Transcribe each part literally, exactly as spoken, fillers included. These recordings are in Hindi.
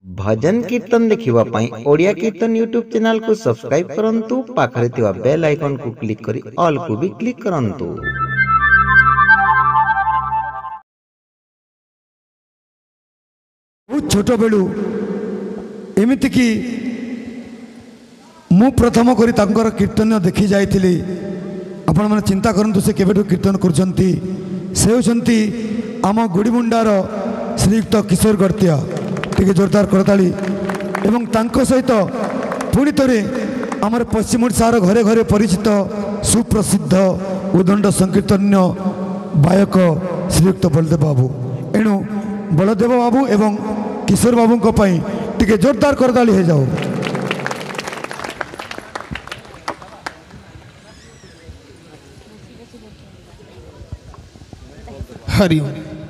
भजन कीर्तन देखिबा पई ओडिया कीर्तन यूट्यूब चैनल को सब्सक्राइब करंतु पाखरे थिबा बेल आइकन को क्लिक करी ऑल को भी क्लिक करंतु। बहुत छोट बेलू एमती कि मु प्रथम करी तांकर कीर्तन देखी जाइथिली। आपण माने चिंता करंतु से केबेठु कीर्तन करछंती। से होछंती आम गुड़ीमुंडार श्रीयुक्त किशोर गर्त्या। टिके जोरदार करताली एवं तांको सहित पुणी थरे आमर पश्चिम ओडिशार घरे घरे परिचित सुप्रसिद्ध उदंड संकीर्तन्य गायक श्रीयुक्त बलदेव बाबू। एणु बलदेव बाबू एवं किशोर बाबू को पई टिके जोरदार करताली हे जाओ। हरिओम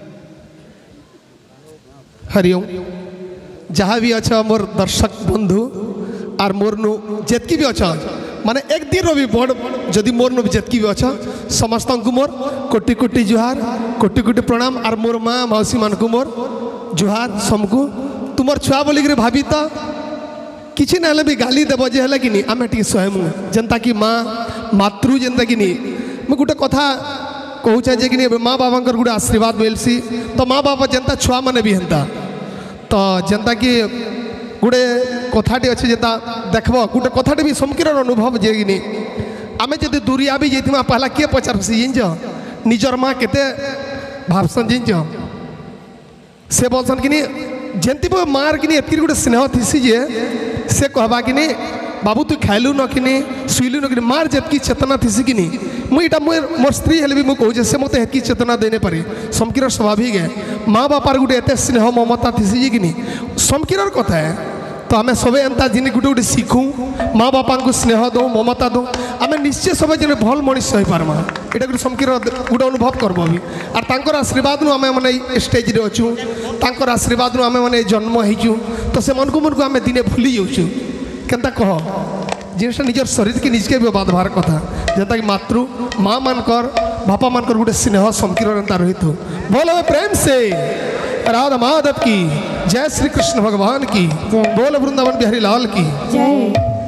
हरिओम। जहाँ भी अच्छा मोर दर्शक बंधु आर मोर नु जेतकी भी अच्छा माने एक दिन भी बड़ जदि मोर नु जेतकी भी अच्छा समस्त को मोर कोटि कोटि जुहार कोटि कोटि प्रणाम। आर मोर माँ मौसी मान को मोर जुहार समको तुमर छुआ बोली कर भाभी तो किसी ना भी गाली देव जे है कि नहीं आम टी स्वयं जनता कि माँ मातृ जनता कि नहीं मैं गोटे कथा कहूँ जे कि माँ बाबा गोटे आशीर्वाद मिलसी तो माँ बाबा जनता छुआ मैंने भी हेन्ता तो जनता कि गोटे कथाटी अच्छे जनता देखब गोटे कथाटी भी समकीर अनुभव जे कि आम जब दूरिया भी जाइमा पहला किए पचारसी जिनच निजर माँ केते भावसन जिनच से बोलसन कि जंती मार कि एतकी गोटे स्नेह थीसी जे से कहबा कि बाबू तू खाइलु न कि शुइलु न कि मार जेतकी चेतना थीसी कि मुझा मोर मोर स्त्री हेल्ले भी मुझे कहूँ से मत हेतकी चेतना देने पारे समकीर स्वाभाविक है माँ बापार गोटे एत स्नेह ममता थीसी कि समकीर कथा है तो आम सब एंता जिन गोटे गोटे शिखू माँ बापा को स्नेह दो ममता दो आम निश्चय सब जन भल मनीष हो पार्मा यहाँ गोटे समकीर गोटे अनुभव करब भी आर तांकर आशीर्वाद नु आम मैंने स्टेज रे अच्छू तांकर आशीर्वाद नु आम मैंने जन्म होचु तो से मन को मन को आम दिने भूली जाऊँ केनता कह जिनसा निजर शरीर की निजके भी बाधवार कथा जनता कि मातृ माँ मानकर बापा मानकर गोटे स्नेह समकीर एंता रही तो बोलो प्रेम से राधा माधव की जय श्री कृष्ण भगवान की बोल वृंदावन बिहारी लाल की जय।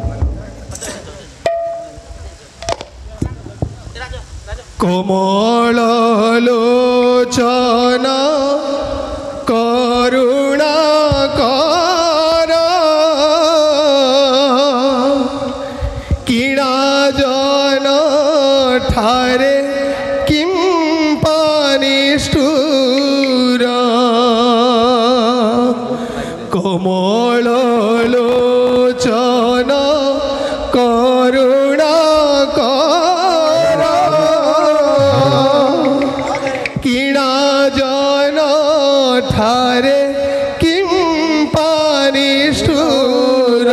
कोमल लोचन करुणा कर किणा जन ठारे किम पानिष्ठुर कोमल लोचन करुणा कर किणा जन ठारे किम पानिष्ठुर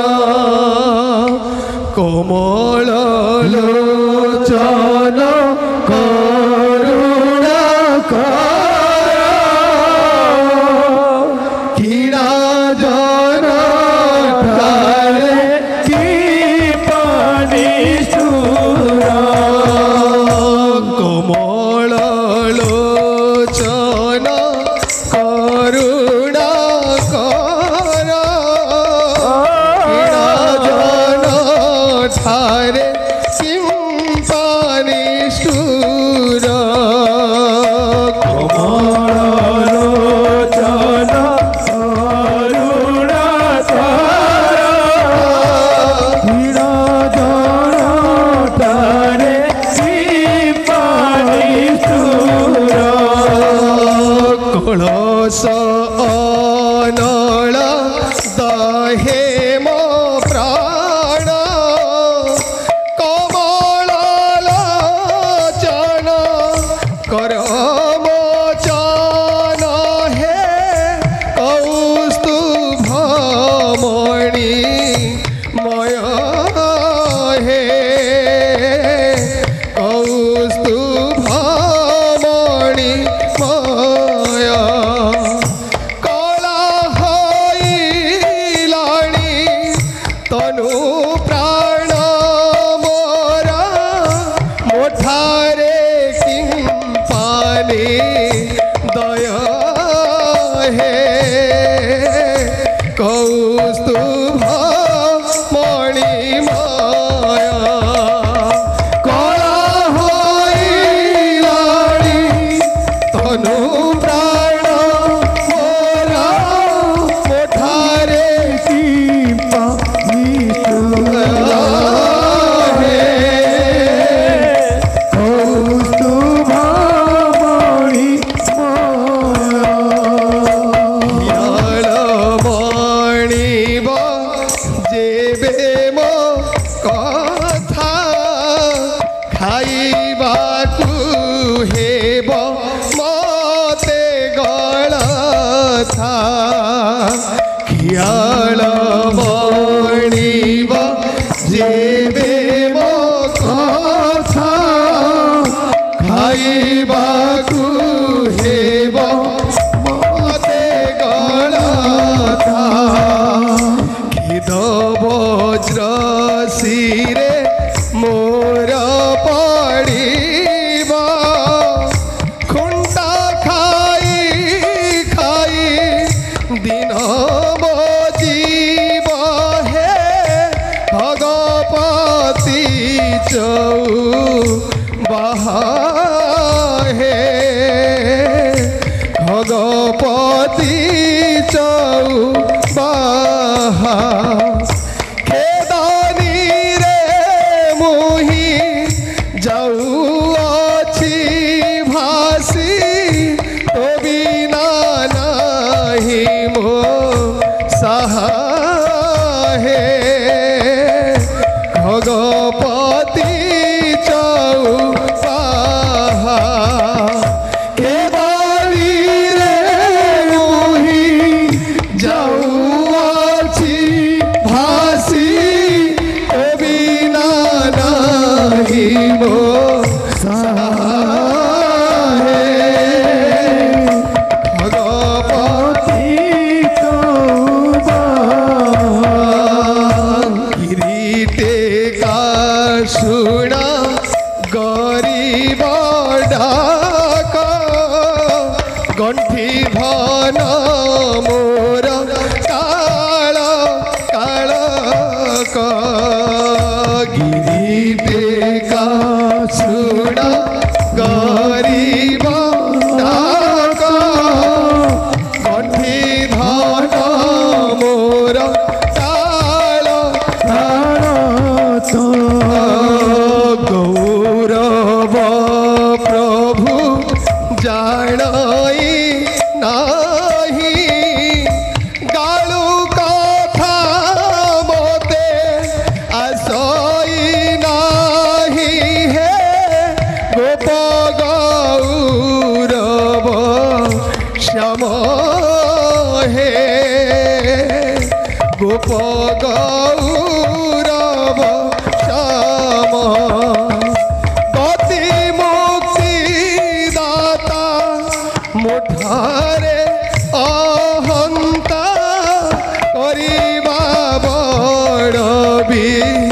कोमल लोचन करुणा कर किणा जन ठारे कि पानिष्ठुर कोमल लोचन करुणा कर किणा जन ठारे किम पानिष्ठुर कोमल लोचन करुणा कर किणा जन ठारे किम पानिष्ठुर कलश अनल दहे मो प्राण कमल लोचन कर मोचन हे कौस्तुभ मणि मय हे कौस्तुभ मणि मय कला हईलाणी कौस्तुभ मणिमाया कला होइलाणी तनु प्राण मोरा मोठारे दीपा नीतुला ख्याल मणिब जेबे मो कथा खाइबाकु हेब मते गलथा खिद वज्र शिरे मोर पड़िबा खुंटा खाई खाई दिन बजीब हे भगवती चौ बाहे भगवती चौ बाहा खेदानी रे मुही जाऊ अछि भासी तो बिना नाही मो सहाहे भगवती चौ बाहा केदारी रे मुही जाऊ अछि भासी तो बिना नाही मो सहाहे भगवती सुना गरीब डाक गंठी धन मोर काल काल गिरी का सुना गरीब डाक गंठी धन मोर काल काल तो गौरव प्रभु जानाई नाही गालू कथा मोते आसई नाही हे गोप गौरव श्याम हे गोप गौरव श्याम गति मुक्ति दाता मुठारे अहंता करिबा बड़ भी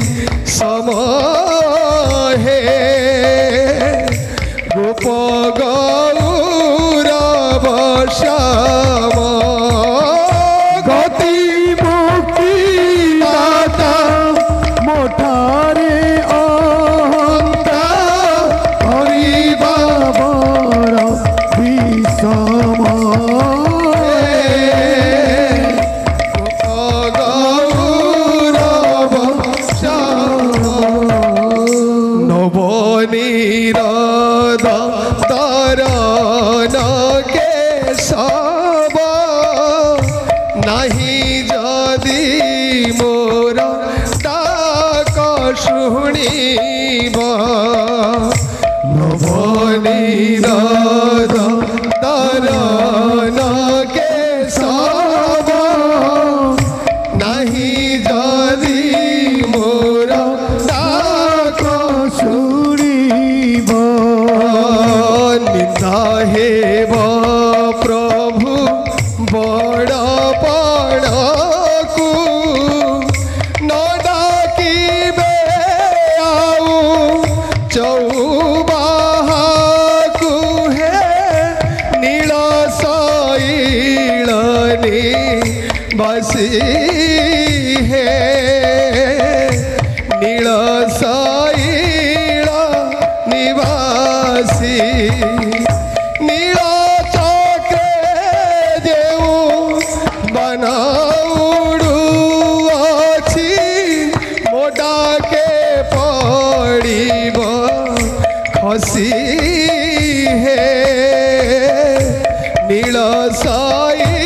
समहे गोप गौरव श्याम गति मुक्ति दाता मोठारे अहंता करिबा बड़ भी गौरव श्याम नवनीरद तरन के सब नहीं जदि मोर डाक शुणिब नवनीरद तरन के सब नहीं जदि मोर डाक शुणिब निंदा हेब प्रभु बड़ पड़कू हे नील शैल निवासी नील चक्रे जेऊ बनाउडू अछि मोटा के पड़िब खसी हे नील शैल